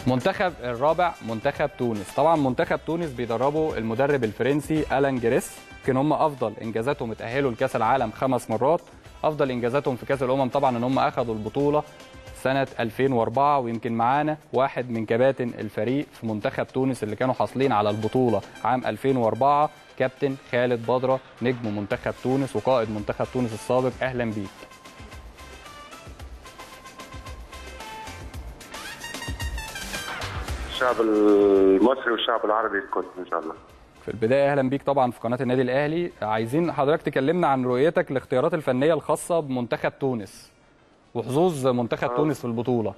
منتخب الرابع منتخب تونس. طبعا منتخب تونس بيدربه المدرب الفرنسي ألان جريس. يمكن هم افضل انجازاتهم اتاهلوا لكاس العالم 5 مرات. افضل انجازاتهم في كاس الامم طبعا ان هم اخذوا البطوله سنه 2004. ويمكن معانا واحد من كباتن الفريق في منتخب تونس اللي كانوا حاصلين على البطوله عام 2004، كابتن خالد بدره نجم منتخب تونس وقائد منتخب تونس السابق. اهلا بيك. الشعب المصري والشعب العربي الكل ان شاء الله. في البدايه اهلا بيك طبعا في قناه النادي الاهلي. عايزين حضرتك تكلمنا عن رؤيتك للاختيارات الفنيه الخاصه بمنتخب تونس وحظوظ منتخب تونس في البطوله.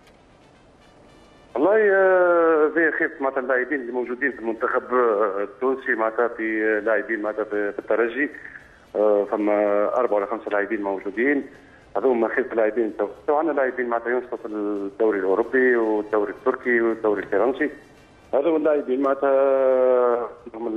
والله زي خير معناتها اللاعبين اللي موجودين في المنتخب التونسي، معناتها في لاعبين معناتها في الترجي فما 4 ولا 5 لاعبين موجودين، هذوما خير اللاعبين. عندنا لاعبين معناتها ينشطوا في الدوري الاوروبي والدوري التركي والدوري الفرنسي. هذوما اللاعبين معناتها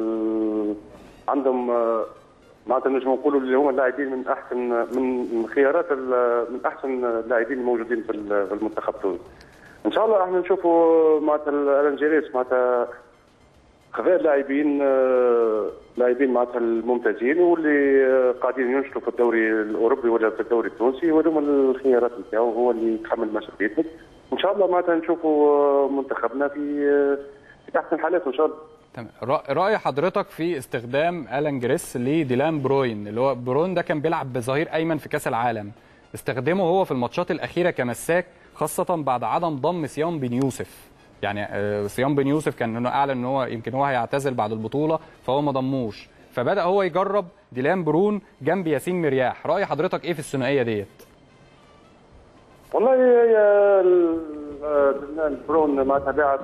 عندهم معناتها نجم نقولوا اللي هما اللاعبين من احسن من خيارات من احسن اللاعبين الموجودين في المنتخب التونسي. ان شاء الله احنا نشوفوا معناتها ألان جريس معناتها خذا لاعبين معناتها الممتازين واللي قاعدين ينشطوا في الدوري الاوروبي ولا في الدوري التونسي، وهذوما الخيارات نتاعو هو اللي يتحمل مسؤوليته. ان شاء الله معناتها نشوفوا منتخبنا في احسن حالاته ان شاء الله. تمام. رأي حضرتك في استخدام ألان جريس لديلان بروين، اللي هو بروين ده كان بيلعب بظهير ايمن في كاس العالم، استخدمه هو في الماتشات الاخيره كمساك، خاصه بعد عدم ضم صيام بن يوسف. يعني صيام بن يوسف كان انه اعلن ان هو يمكن هو هيعتزل بعد البطوله فهو ما ضموش، فبدا هو يجرب ديلان برون جنب ياسين مرياح. راي حضرتك ايه في الثنائيه ديت؟ والله ديلان برون معناتها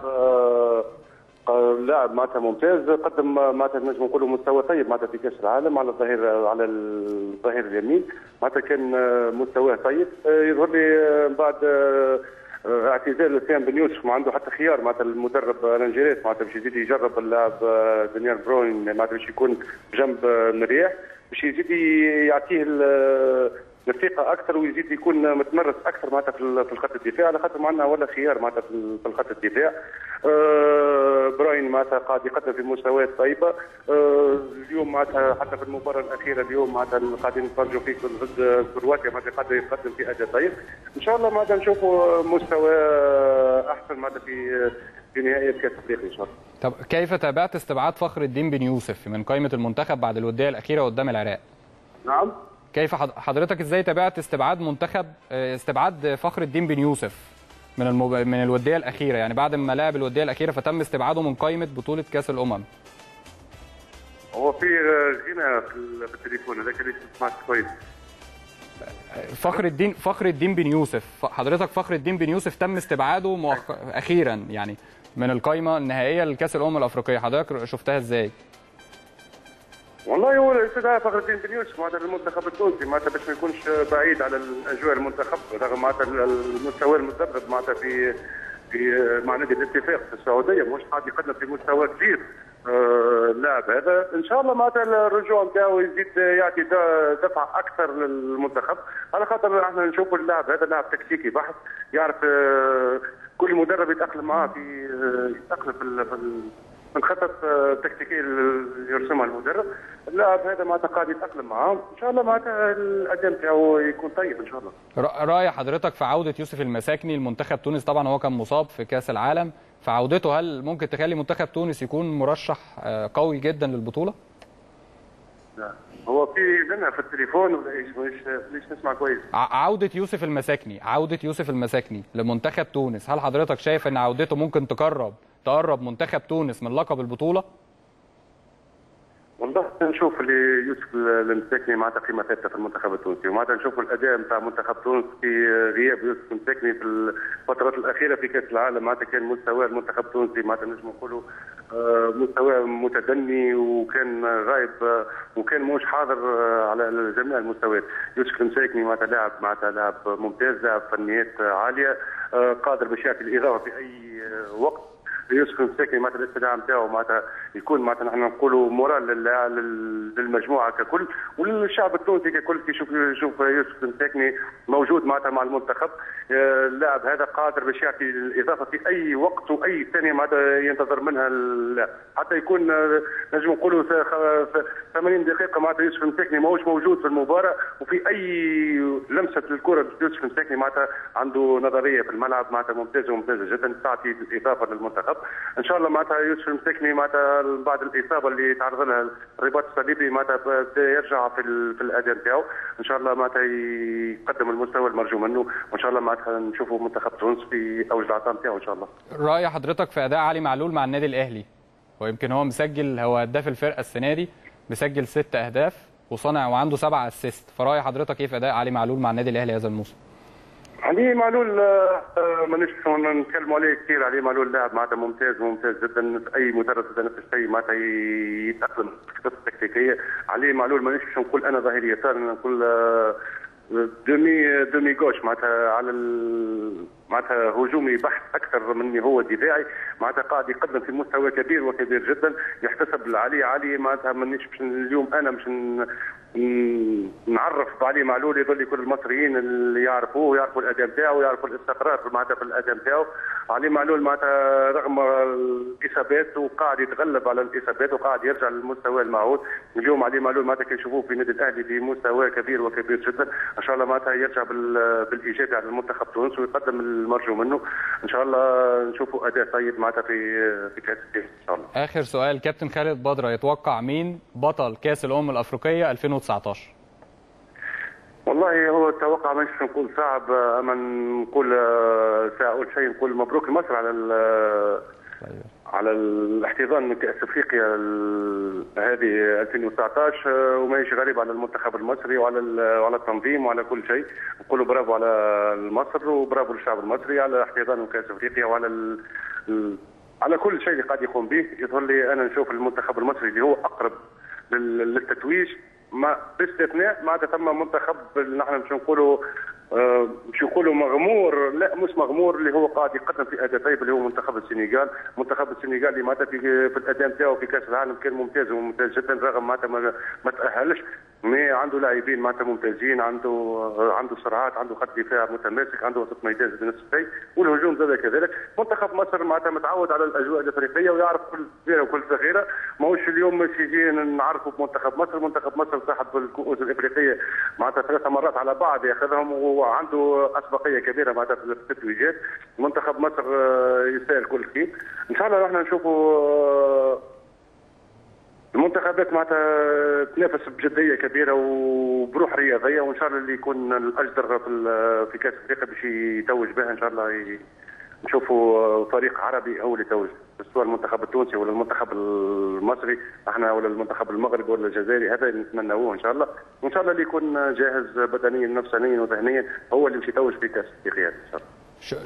لاعب معناتها ممتاز، قدم معناتها نجم نقولوا مستوى طيب معناتها في كاس العالم على الظهير اليمين، معناتها كان مستواه طيب. يظهر لي بعد اعتزال سيام بن يوسف ما عنده حتى خيار معناتها المدرب ألان جريس معناتها باش يزيد يجرب اللاعب ديلان برون معناتها باش يكون جنب مرياح، باش يزيد يعطيه الثقه اكثر ويزيد يكون متمرس اكثر معناتها في الخط الدفاع، على خاطر ما عندنا ولا خيار معناتها في الخط الدفاع. براين معناتها قاعد يقدم في مستويات طيبه. اليوم معناتها حتى في المباراه الاخيره اليوم معناتها قاعدين نتفرجوا فيه ضد كرواتيا معناتها قاعد يقدم في اداء طيب. ان شاء الله معناتها نشوفوا مستوى احسن معناتها في نهائي كاس افريقيا ان شاء الله. طب كيف تابعت استبعاد فخر الدين بن يوسف من قائمه المنتخب بعد الوديه الاخيره قدام العراق؟ نعم. كيف حضرتك ازاي تابعت استبعاد فخر الدين بن يوسف من الوديه الاخيره، يعني بعد ما لعب الوديه الاخيره فتم استبعاده من قائمه بطوله كاس الامم؟ هو في غنى في التليفون هذاك اللي سمعت كويس. فخر الدين بن يوسف، حضرتك فخر الدين بن يوسف تم استبعاده اخيرا يعني من القائمه النهائيه لكاس الامم الافريقيه، حضرتك شفتها ازاي؟ والله هو الاستدعاء فخر الدين بن يوسف معناتها المنتخب التونسي معناتها باش ما يكونش بعيد على الاجواء المنتخب، رغم معناتها المستوى المدرب معناتها في مع نادي الاتفاق في السعوديه مش قاعد يقدم في مستوى كبير. اللاعب هذا ان شاء الله معناتها الرجوع نتاعو يزيد يعطي دفعه اكثر للمنتخب، على خاطر احنا نشوفوا اللاعب هذا لاعب تكتيكي بحت، يعرف كل مدرب يتاقلم معاه يتاقلم في الخطط التكتيكيه اللي يرسمها المدرب. اللاعب هذا معناتها قاعد يتاقلم معاه، ان شاء الله معناتها الاداء نتاعو يكون طيب ان شاء الله. راي حضرتك في عوده يوسف المساكني لمنتخب تونس؟ طبعا هو كان مصاب في كاس العالم، فعودته هل ممكن تخلي منتخب تونس يكون مرشح قوي جدا للبطوله؟ لا هو في لنا في التليفون ولا ايش؟ مش نسمع كويس. عوده يوسف المساكني لمنتخب تونس، هل حضرتك شايف ان عودته ممكن تقرب منتخب تونس من لقب البطوله؟ والله نشوف اللي يوسف المساكني معناتها قيمه ثابته في المنتخب التونسي، ومعناتها نشوفوا الاداء نتاع منتخب تونس في غياب يوسف المساكني في الفترات الاخيره في كاس العالم، معناتها كان مستوى المنتخب التونسي معناتها نجم نقولوا مستوى متدني، وكان غايب وكان مش حاضر على جميع المستويات. يوسف المساكني معناتها لاعب ممتاز، لاعب فنيات عاليه، قادر باش يعطي الاضافه في اي وقت. يوسف المساكني معناتها الاستدعاء نتاعو معناتها يكون معناتها نحن نقولوا مورال للمجموعه ككل وللشعب التونسي ككل كي يشوف يوسف المساكني موجود معناتها مع المنتخب. اللاعب هذا قادر باش يعطي الاضافه في اي وقت واي ثانيه معناتها ينتظر منها اللاعب، حتى يكون نجم نقولوا 80 دقيقه معناتها يوسف المساكني ماهوش موجود في المباراه، وفي اي لمسه الكره يوسف المساكني معناتها عنده نظريه في الملعب معناتها ممتازه جدا تعطي اضافه للمنتخب. ان شاء الله معناتها يوسف المساكني معناتها بعد الاصابه اللي تعرض لها الرباط الصليبي معناتها يرجع في الاداء نتاعو، ان شاء الله معناتها يقدم المستوى المرجو منه، وان شاء الله معناتها نشوفوا منتخب تونس في اوج العطاء نتاعو ان شاء الله. راي حضرتك في اداء علي معلول مع النادي الاهلي؟ ويمكن هو مسجل، هو هداف الفرقه السنه دي، مسجل 6 اهداف وصانع وعنده 7 اسيست، فراي حضرتك ايه في اداء علي معلول مع النادي الاهلي هذا الموسم؟ علي معلول مانيش نتكلموا عليه كثير، علي معلول لاعب معناتها ممتاز جدا، اي مدرب اذا نفس الشيء معناتها يتاقلم في الخطط التكتيكيه. علي معلول مانيش نقول انا ظهير يسار، نقول دومي جوش معناتها على معناتها هجومي بحت اكثر من هو دفاعي، معناتها قاعد يقدم في مستوى كبير وكبير جدا، يحتسب لعلي معناتها مانيش اليوم انا مش نعرف بعلي معلول، يظل كل المصريين اللي يعرفوه يعرفوا الاداء نتاعو ويعرفوا الاستقرار معناتها في الاداء نتاعو. علي معلول معناتها رغم الاصابات وقاعد يتغلب على الاصابات وقاعد يرجع للمستوى المعهود. اليوم علي معلول معناتها كنشوفوه في النادي الاهلي في مستوى كبير وكبير جدا، ان شاء الله معناتها يرجع بالايجابي على المنتخب تونس ويقدم المرجو منه، ان شاء الله نشوفوا اداء طيب معناتها في كاس العالم ان شاء الله. اخر سؤال، كابتن خالد بدره يتوقع مين بطل كاس الامم الافريقيه 2019؟ والله هو التوقع مش نقول صعب، اما نقول اول شيء نقول مبروك لمصر على الاحتضان من كاس افريقيا هذه 2019، وماهيش غريب على المنتخب المصري وعلى التنظيم وعلى كل شيء. نقولوا برافو على مصر وبرافو للشعب المصري على احتضان من كاس افريقيا وعلى على كل شيء اللي قاعد يقوم به. يظهر لي انا نشوف المنتخب المصري اللي هو اقرب للتتويج، ما باستثناء معناتها ثم منتخب نحن مش نقولوا مغمور، لا مش مغمور، اللي هو قاعد يقدم في اداء طيب اللي هو منتخب السنغال. منتخب السنغال اللي معناتها في الاداء نتاعو في كاس العالم كان ممتاز جدا، رغم معناتها ما تاهلش، مي عنده لاعبين معناتها ممتازين، عنده سرعات، عنده خط دفاع متماسك، عنده وسط ميدان بنفس الشيء، والهجوم زاد كذلك. منتخب مصر معناتها متعود على الاجواء الافريقيه ويعرف كل كبيره وكل صغيره، ماهوش اليوم مش يجي نعرفوا بمنتخب مصر. منتخب مصر صاحب الكؤوس الافريقيه معناتها 3 مرات على بعض ياخذهم، وعنده اسبقيه كبيره معناتها في التتويجات. منتخب مصر يستاهل كل خير، ان شاء الله نحن نشوفوا المنتخبات معناتها تنافس بجديه كبيره وبروح رياضيه، وان شاء الله اللي يكون الاجدر في كاس افريقيا باش يتوج بها ان شاء الله نشوفوا فريق عربي هو اللي يتوج، سواء المنتخب التونسي ولا المنتخب المصري احنا ولا المنتخب المغربي ولا الجزائري، هذا نتمنوه ان شاء الله، وان شاء الله اللي يكون جاهز بدنيا نفسانيا وذهنيا هو اللي باش يتوج في كاس افريقيا ان شاء الله.